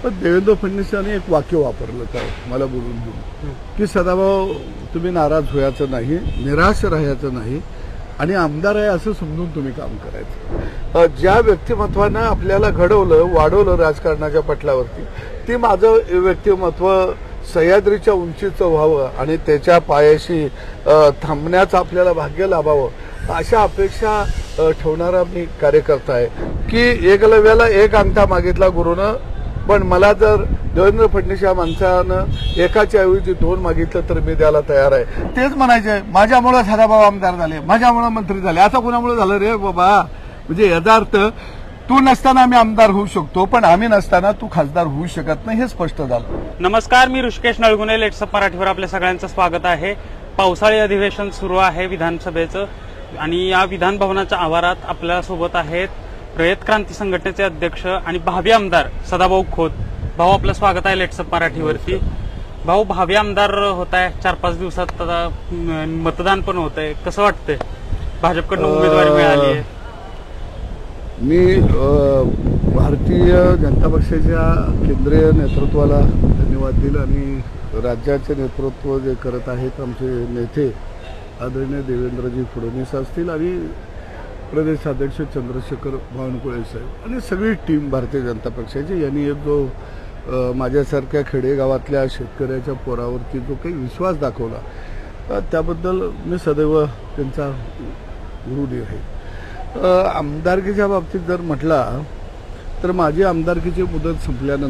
पण देवेंद्र फडणवीसांनी एक वाक्य वापरलं काय मला बोलून घेऊन की सदाभाऊ तुम्ही नाराज व्हायचं नाही, निराश राहायचं नाही आणि आमदार आहे असं समजून तुम्ही काम करायचं. ज्या व्यक्तिमत्वानं आपल्याला घडवलं वाढवलं राजकारणाच्या पटलावरती, ती माझं व्यक्तिमत्व सह्याद्रीच्या उंचीचं व्हावं आणि त्याच्या पायाशी थांबण्याचं आपल्याला भाग्य लाभावं अशा अपेक्षा ठेवणारा मी कार्यकर्ता आहे. की एकलव्याला एक अंगठा मागितला गुरुनं, पण मला जर देवेंद्र फडणवीस या माणसानं एकाच्या ऐवजी 2 मागितलं तर मी द्यायला तयार आहे. तेच म्हणायचे माझ्यामुळे सदाभाऊ आमदार झाले, माझ्यामुळे मंत्री झाले. आता कुणामुळे झालं रे बाबा? म्हणजे याचा अर्थ तू नसताना आम्ही आमदार होऊ शकतो, पण आम्ही नसताना तू खासदार होऊ शकत नाही, हे स्पष्ट झालं. नमस्कार, मी ऋषिकेश नळगुणे, लेट्सअप मराठीवर आपल्या सगळ्यांचं स्वागत आहे. पावसाळी अधिवेशन सुरू आहे विधानसभेचं आणि या विधान भवनाच्या आवारात आपल्यासोबत आहेत रयत क्रांती संघटनेचे अध्यक्ष आणि भावी आमदार सदाभाऊ खोत. भाऊ, आपलं स्वागत आहे लेट्सअप मराठीवरती. भाऊ, भावी आमदार होत आहे 4-5 दिवसात, आता मतदान पण होत आहे, कसं वाटतंय? भाजपकडून उमेदवारी मिळाली आहे. मी भारतीय जनता पक्षाच्या केंद्रीय नेतृत्वाला धन्यवाद दिला आणि राज्याचे नेतृत्व जे करत आहेत आमचे नेते आदरणीय देवेंद्रजी फडणवीस असतील आणि प्रदेशाध्यक्ष चंद्रशेखर बावनकुळे साहेब आणि सगळी टीम भारतीय जनता पक्षाची यांनी एक जो माझ्यासारख्या खेडेगावातल्या शेतकऱ्याच्या पोरावरती जो काही विश्वास दाखवला त्याबद्दल मी सदैव त्यांचा ऋणी आहे. आमदारकीच्या बाबतीत जर म्हटला तर माझी आमदारकीची मुदत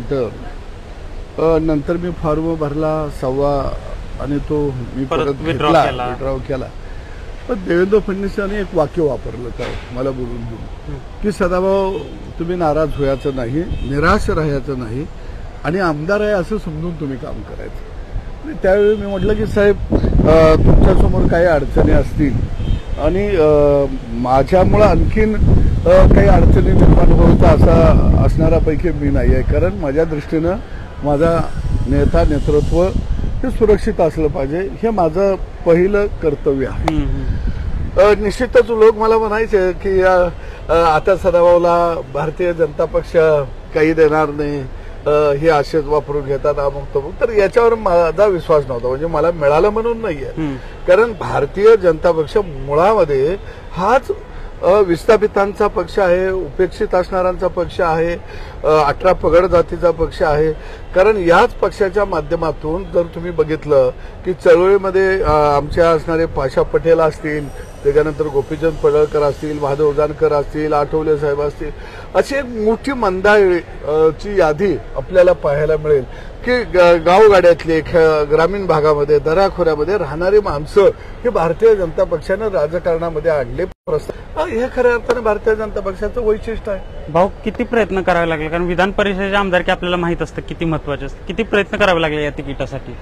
संपल्यानंतर नंतर मी फॉर्म भरला 1.25 आणि तो मी परत विड्रॉ केला. पण देवेंद्र फडणवीसांनी एक वाक्य वापरलं काय मला बोलून घेऊन की सदाभाऊ तुम्ही नाराज व्हायचं नाही, निराश राहायचं नाही आणि आमदार आहे असं समजून तुम्ही काम करायचं. आणि त्यावेळी मी म्हटलं की साहेब तुमच्यासमोर काही अडचणी असतील आणि माझ्यामुळं आणखीन काही अडचणी निर्माण होत असा असणाऱ्यापैकी मी नाही आहे. कारण माझ्या दृष्टीनं माझा नेतृत्व हे सुरक्षित असलं पाहिजे, हे माझं पहिलं कर्तव्य आहे. निश्चितच लोक मला म्हणायचे की आता सदाभाऊला भारतीय जनता पक्ष काही देणार नाही, हे आशेच वापरून घेतात अमुक तमुक. तर याच्यावर माझा विश्वास नव्हता, म्हणजे मला मिळालं म्हणून नाहीये. कारण भारतीय जनता पक्ष मुळामध्ये हाच विस्थापितांचा पक्ष आहे, उपेक्षित असणाऱ्यांचा पक्ष आहे, 18 पगड जातीचा पक्ष आहे. कारण याच पक्षाच्या माध्यमातून जर तुम्ही बघितलं की चळवळीमध्ये आमच्या असणारे पाशा पटेल असतील, त्याच्यानंतर गोपीचंद पडळकर असतील, महादेव जानकर असतील, आठवले साहेब असतील, अशी एक मोठी मंडळीची यादी आपल्याला पाहायला मिळेल की गावगाड्यातले ग्रामीण भागामध्ये दराखोऱ्यामध्ये राहणारी माणसं हे भारतीय जनता पक्षानं राजकारणामध्ये आणले. हे खऱ्या अर्थाने भारतीय जनता पक्षाचं वैशिष्ट्य आहे. भाऊ, किती प्रयत्न करावे लागले? कारण विधान परिषदेचे आमदारकी आपल्याला माहित असतं किती महत्वाचे असते. किती प्रयत्न करावे लागले या तिकिटासाठी?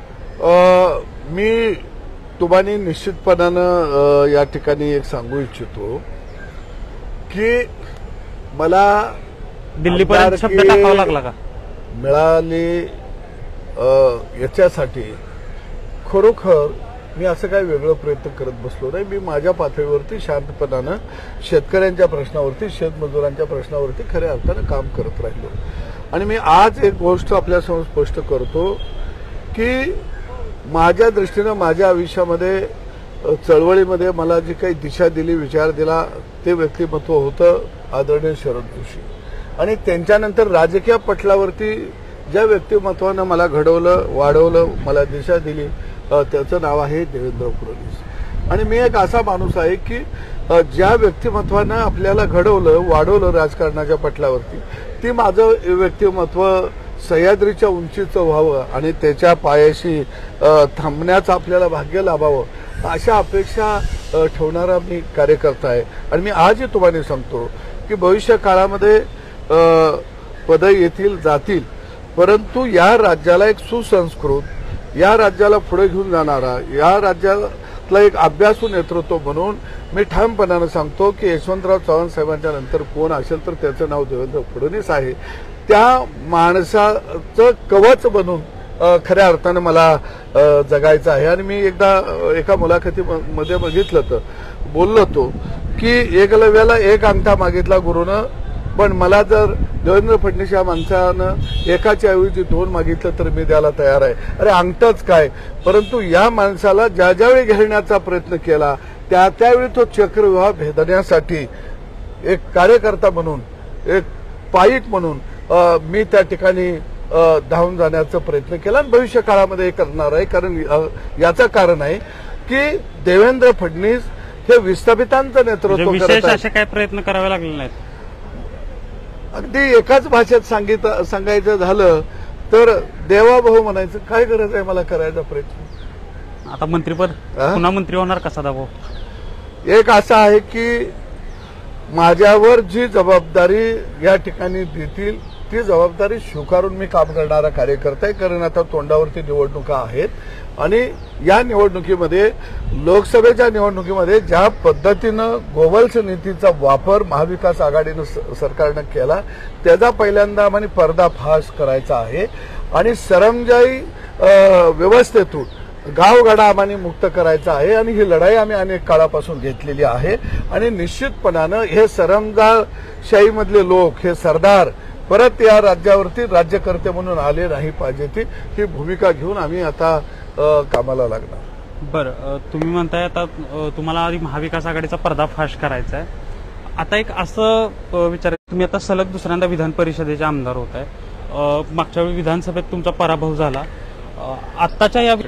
मी तुम्हाला निश्चितपणानं या ठिकाणी एक सांगू इच्छितो की मला दिल्लीपर्यंत शब्द टाकावा लागला का मिळाली याच्यासाठी खरोखर मी असं काही वेगळं प्रयत्न करत बसलो नाही. मी माझ्या पातळीवरती शांतपणानं शेतकऱ्यांच्या प्रश्नावरती, शेतमजुरांच्या प्रश्नावरती खऱ्या अर्थानं काम करत राहिलो. आणि मी आज एक गोष्ट आपल्यासमोर स्पष्ट करतो की माझ्या दृष्टीनं माझ्या आयुष्यामध्ये चळवळीमध्ये मला जी काही दिशा दिली, विचार दिला, ते व्यक्तिमत्व होतं आदरणीय शरद जोशी. आणि त्यांच्यानंतर राजकीय पटलावरती ज्या व्यक्तिमत्वानं मला घडवलं वाढवलं, मला दिशा दिली, त्याचं नाव आहे देवेंद्र फडणवीस. आणि मी एक असा माणूस आहे की ज्या व्यक्तिमत्वानं आपल्याला घडवलं वाढवलं राजकारणाच्या पटलावरती, ती माझं व्यक्तिमत्व सह्याद्रीच्या उंचीचं व्हावं आणि त्याच्या पायाशी थांबण्याचं आपल्याला भाग्य लाभावं अशा अपेक्षा ठेवणारा मी कार्यकर्ता आहे. आणि मी आजही तुम्हाला सांगतो की भविष्य काळामध्ये पदं येतील जातील, परंतु या राज्याला एक सुसंस्कृत, या राज्याला पुढे घेऊन जाणारा, या राज्यातला एक अभ्यासू नेतृत्व म्हणून मी ठामपणानं सांगतो की यशवंतराव चव्हाण साहेबांच्या नंतर कोण असेल तर त्याचं नाव देवेंद्र फडणवीस आहे. त्या माणसाचं कवच बनून खऱ्या अर्थानं मला जगायचं आहे. आणि मी एकदा एका मुलाखतीमध्ये बघितलं तर बोललो होतो की एकलव्याला एक अंगठा मागितला गुरुनं, पण मला जर देवेंद्र फडणवीस या माणसानं एकाच्या ऐवजी 2 मागितलं तर मी द्यायला तयार आहे. अरे अंगठच काय, परंतु या माणसाला ज्या ज्यावेळी घेण्याचा प्रयत्न केला त्यावेळी तो चक्रव्यूह भेदण्यासाठी एक कार्यकर्ता म्हणून, एक पाईक म्हणून मी त्या ठिकाणी धावून जाण्याचा प्रयत्न केला आणि भविष्य काळामध्ये करणार आहे. कारण याचं कारण आहे की देवेंद्र फडणवीस हे विस्थापितांचं नेतृत्व करत विशेष आहेत. असे काय प्रयत्न करावे लागले नाहीत. अगदी एकाच भाषेत सांगायचं झालं तर देवाभाऊ म्हणायचं, काय गरज आहे मला करायचा प्रयत्न. आता मंत्रीपद पुन्हा मंत्री होणार कसा दाबो. एक असं आहे की माझ्यावर जी जबाबदारी या ठिकाणी देतील ती जबाबदारी स्वीकारून मी काम करणारा कार्यकर्ता आहे. कारण आता तोंडावरती निवडणुका आहेत आणि या निवडणुकीमध्ये, लोकसभेच्या निवडणुकीमध्ये ज्या पद्धतीनं गोवल्स नीतीचा वापर महाविकास आघाडीनं सरकारनं केला त्याचा पहिल्यांदा आम्हाला पर्दाफाश करायचा आहे आणि सरंजाई व्यवस्थेतून गावगाडा आम्हाला मुक्त करायचा आहे. आणि ही लढाई आम्ही अनेक काळापासून घेतलेली आहे आणि निश्चितपणानं हे सरंजाशाहीमधले लोक, हे सरदार परत या राज्यावरती राज्यकर्ते म्हणून आले नाही पाहिजे. ही भूमिका घेऊन आम्ही आता कामाला लागणार. बरं, तुम्ही म्हणताय आता तुम्हाला आधी महाविकास आघाडीचा पर्दाफाश करायचा आहे. आता एक असं विचार, तुम्ही आता सलग दुसऱ्यांदा विधान परिषदेचे आमदार होत आहे. मागच्या वेळी विधानसभेत तुमचा पराभव झाला. आत्ताच्या या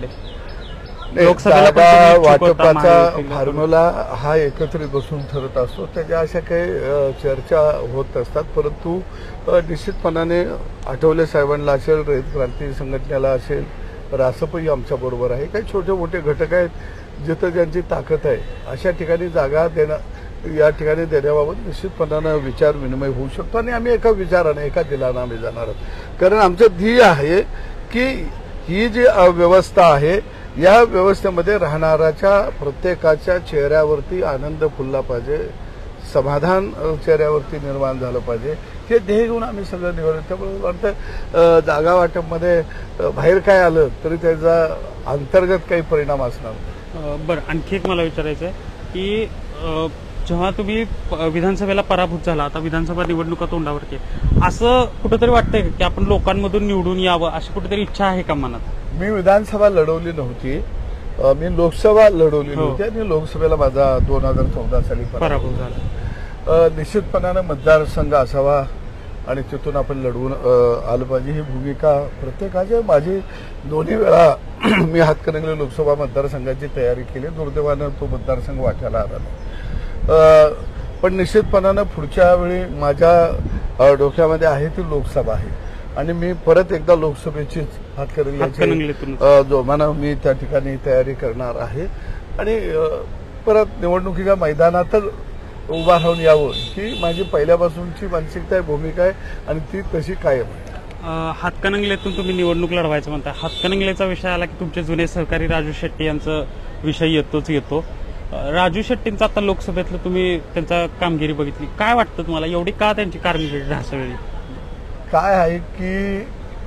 लोकसभेला वाटपाचा फॉर्म्युला हा एकत्रित बसून ठरत असतो. त्याच्या अशा काही चर्चा होत असतात. परंतु निश्चितपणाने आठवले साहेबांना असेल, रयत क्रांती संघटनेला असेल, रासपही आमच्या बरोबर आहे. काही छोटे मोठे घटक आहेत जिथं ज्यांची ताकद आहे अशा ठिकाणी जागा देणं, या ठिकाणी देण्याबाबत निश्चितपणानं विचार विनिमय होऊ शकतो आणि आम्ही एका विचाराने, एका दिलानं आम्ही जाणार आहोत. कारण आमचं ध्येय आहे की ही जी व्यवस्था आहे या व्यवस्थेमध्ये राहणाऱ्याच्या प्रत्येकाच्या चेहऱ्यावरती आनंद फुलला पाहिजे, समाधान चेहऱ्यावरती निर्माण झालं पाहिजे. हे ध्येय घेऊन आम्ही सगळं निवडलं. त्यामुळे वाटतं जागा वाटपमध्ये बाहेर काय आलं तरी त्याचा अंतर्गत काही परिणाम असणार. बरं, आणखी एक मला विचारायचं आहे की जेव्हा तुम्ही विधानसभेला पराभूत झाला, आता विधानसभा निवडणुका तोंडावरती, असं कुठेतरी वाटतंय की आपण लोकांमधून निवडून यावं, अशी कुठेतरी इच्छा आहे का मनात. मी विधानसभा लढवली नव्हती, मी लोकसभा लढवली नव्हती आणि लोकसभेला माझा 2014 साली पराभव झाला. निश्चितपणानं मतदारसंघ असावा आणि तिथून आपण लढवून आलं पाहिजे ही भूमिका प्रत्येकाची. माझी 2 वेळा मी हातकणंगले लोकसभा मतदारसंघाची तयारी केली. दुर्दैवानं तो मतदारसंघ वाट्याला आला नाही. पण निश्चितपणानं पुढच्या वेळी माझ्या डोक्यामध्ये आहे ती लोकसभा आहे आणि मी परत एकदा लोकसभेचीच हातकणंगलेची जोमानं मी त्या ठिकाणी तयारी करणार आहे आणि परत निवडणुकीच्या मैदानातच उभा राहून यावं ही माझी पहिल्यापासूनची मानसिकता आहे, भूमिका आहे आणि ती तशी कायम आहे. हातकणंगलेतून तुम्ही निवडणूक लढवायचं म्हणताय. हातकणंगलेचा विषय आला की तुमचे जुने सहकारी राजू शेट्टी यांचा विषय येतो. राजू शेट्टींचा आता लोकसभेतलं तुम्ही त्यांचा कामगिरी बघितली, काय वाटतं तुम्हाला, एवढी का त्यांची कामगिरी ढासळली. काय आहे की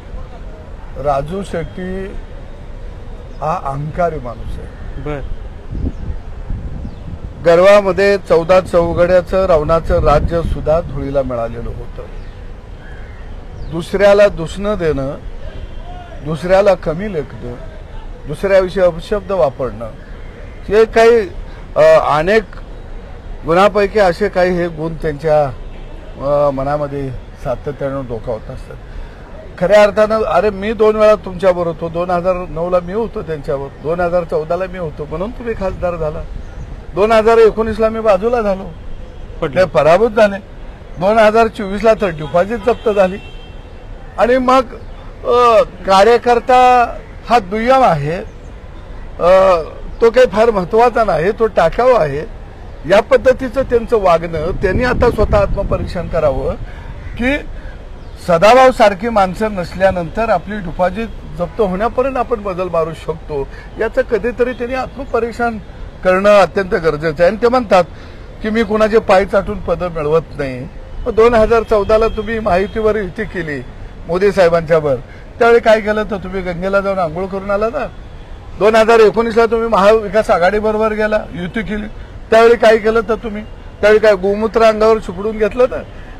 राजू शेट्टी हा अहंकारी माणूस आहे. बर, गर्वामध्ये 14 चौघड्याचं रावणाचं राज्य सुद्धा धुळीला मिळालेलं होतं. दुसऱ्याला दुसणं देणं, दुसऱ्याला कमी लेखणं, दुसऱ्याविषयी अपशब्द वापरणं, हे काही अनेक गुणांपैकी असे काही हे गुण त्यांच्या मनामध्ये सातत्यानं डोकावत असतात. खऱ्या अर्थानं अरे मी 2 वेळा तुमच्याबरोबर होतो, 2009ला मी होतो त्यांच्यावर, 2014ला मी होतो म्हणून तुम्ही खासदार झाला, 2019ला मी बाजूला झालो, ते पराभूत झाले, 2024ला तर डिपॉझिट जप्त झाली आणि मग कार्यकर्ता हा दुय्यम आहे, तो काही फार महत्वाचा नाही, तो टाकावा आहे. या पद्धतीचं त्यांचं वागणं, त्यांनी आता स्वतः आत्मपरीक्षण करावं की सदाभाऊ सारखी माणसं नसल्यानंतर आपली डिपॉझिट जप्त होण्यापर्यंत आपण बदल मारू शकतो, याचं कधीतरी त्यांनी आत्मपरीक्षण करणं अत्यंत गरजेचं आहे. आणि ते म्हणतात की मी कुणाचे पाय चाटून पदं मिळवत नाही. 2014ला तुम्ही माहितीवर युती केली मोदी साहेबांच्यावर, त्यावेळी काय केलं तर तुम्ही गंगेला जाऊन आंघोळ करून आला ना. 2019ला तुम्ही महाविकास आघाडी बरोबर गेला, युती केली, त्यावेळी काय केलं तर तुम्ही, त्यावेळी काय गोमूत्र अंगावर सुपडून घेतलं ना.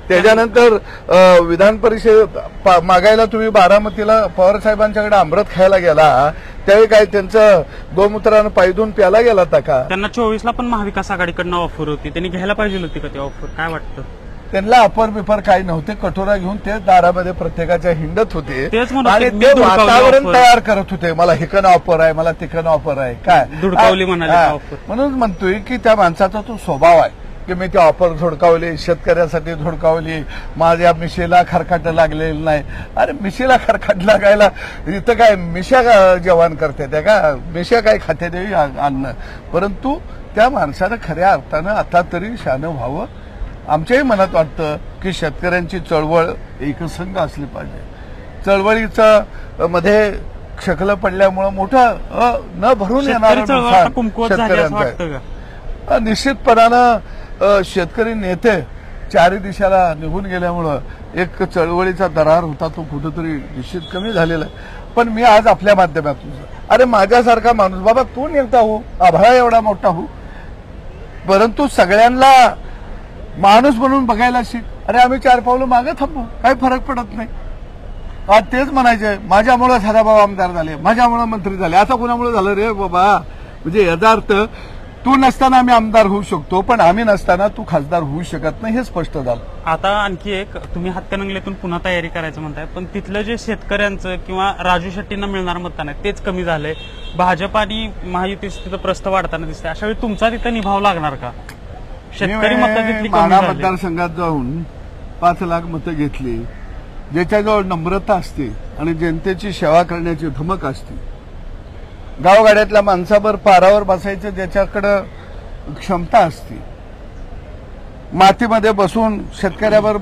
त्याच्यानंतर विधान परिषद मागायला तुम्ही बारामतीला पवार साहेबांच्याकडे अमृत खायला गेला, त्यावेळी काय त्यांचं गोमूत्रानं पायदून प्याला गेला होता का? त्यांना 24ला पण महाविकास आघाडीकडनं ऑफर होती, त्यांनी घ्यायला पाहिजे होती का ती ऑफर? काय वाटतं? त्यांना अपर बिपर काही नव्हते, कटोरा घेऊन ते दारामध्ये प्रत्येकाच्या हिंडत होते तेच म्हणत आणि होते, ते मी धुडकावली वातावरण offer. तयार करत होते. मला हिकन ऑफर आहे, मला तिकन ऑफर आहे, काय धुडकावली म्हणाले हा. offer. म्हणून म्हणतोय की त्या माणसाचा तो स्वभाव आहे की मी ती ऑफर धुडकावली, शेतकऱ्यासाठी धुडकावली, माझ्या मिशेला खरकाट लागलेलं नाही. अरे मिशेला खरकाट लागायला इथं काय मिशा जेवण करते त्या का? मिशा काय खाते देवी अन्न? परंतु त्या माणसानं खऱ्या अर्थानं आता तरी शानं व्हावं. आमच्याही मनात वाटतं की शेतकऱ्यांची चळवळ एकसंघ असली पाहिजे. चळवळीचं मध्ये क्षकलं पडल्यामुळं मोठं न भरून येणारं शेतकरी चळवळ आता कमकुवत झाली असं वाटतं शेतकऱ्यांचं का? निश्चितपणानं शेतकरी नेते चारी दिशाला निघून गेल्यामुळं एक चळवळीचा दरार होता तो कुठेतरी निश्चित कमी झालेला आहे. पण मी आज आपल्या माध्यमातून, अरे माझ्यासारखा माणूस, बाबा तू नेता हो, आभाळा एवढा मोठा हो, परंतु सगळ्यांना माणूस म्हणून बघायला शिक. अरे आम्ही 4 पावलं मागे थांबू, काही फरक पडत नाही. आज तेच म्हणायचे माझ्यामुळे सदाभाऊ आमदार झाले, माझ्यामुळे मंत्री झाले. आता कुणामुळे झालं रे बाबा? म्हणजे याचा अर्थ तू नसताना आम्ही आमदार होऊ शकतो, पण आम्ही नसताना तू खासदार होऊ शकत नाही, हे स्पष्ट झालं. आता आणखी एक, तुम्ही हातकणंगलेतून पुन्हा तयारी करायचं म्हणताय, पण तिथलं जे शेतकऱ्यांचं किंवा राजू शेट्टींना मिळणार मतदान आहे तेच कमी झालंय. भाजप आणि महायुतीचं तिथं प्रस्ताव वाढताना दिसतंय. अशा वेळी तुमचा तिथं निभाव लागणार का? शेतकरी मतं तिथली कमी माढा झाली. मतदारसंघात जाऊन 5 लाख मतं घेतली. ज्याच्याजवळ नम्रता असते आणि जनतेची सेवा करण्याची धमक असते, गावगाड्यातल्या माणसावर पारावर बसायचं ज्याच्याकडं क्षमता असते, मातीमध्ये बसून शेतकऱ्यावर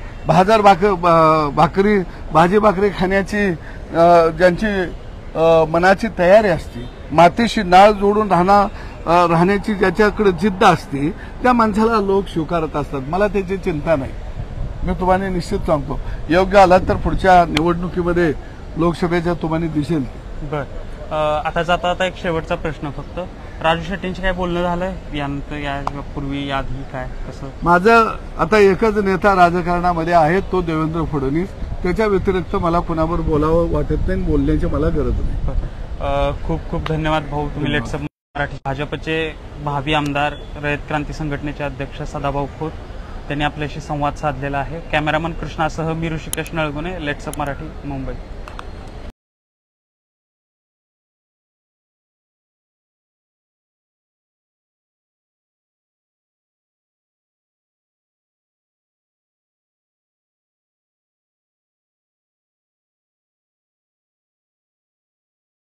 भाजी भाकरी खाण्याची ज्यांची मनाची तयारी असते, मातीशी नाळ जोडून राहण्याची ज्याच्याकडे जिद्द असते, त्या माणसाला लोक स्वीकारत असतात. मला त्याची चिंता नाही. मी तुम्हाला निश्चित सांगतो, योग्य आला तर पुढच्या निवडणुकीमध्ये लोकसभेच्या तुम्हाला दिसेल. बर, आता जाता एक शेवटचा प्रश्न फक्त, राजू शेट्टींशी काय बोलणं झालंय यानंतर, यापूर्वी याआधी काय कसं? माझं आता एकच नेता राजकारणामध्ये आहे, तो देवेंद्र फडणवीस. त्याच्या व्यतिरिक्त मला कुणावर बोलावं वाटत नाही, बोलण्याची मला गरज नाही. खूप खूप धन्यवाद भाऊ, तुम्ही लेट्सअप मराठी. भाजपचे भावी आमदार, रयत क्रांती संघटनेचे अध्यक्ष सदाभाऊ खोत, त्यांनी आपल्याशी संवाद साधलेला आहे. कॅमेरामन कृष्णासह मी ऋषिकेश नळगुणे, लेट्सअप मराठी, मुंबई.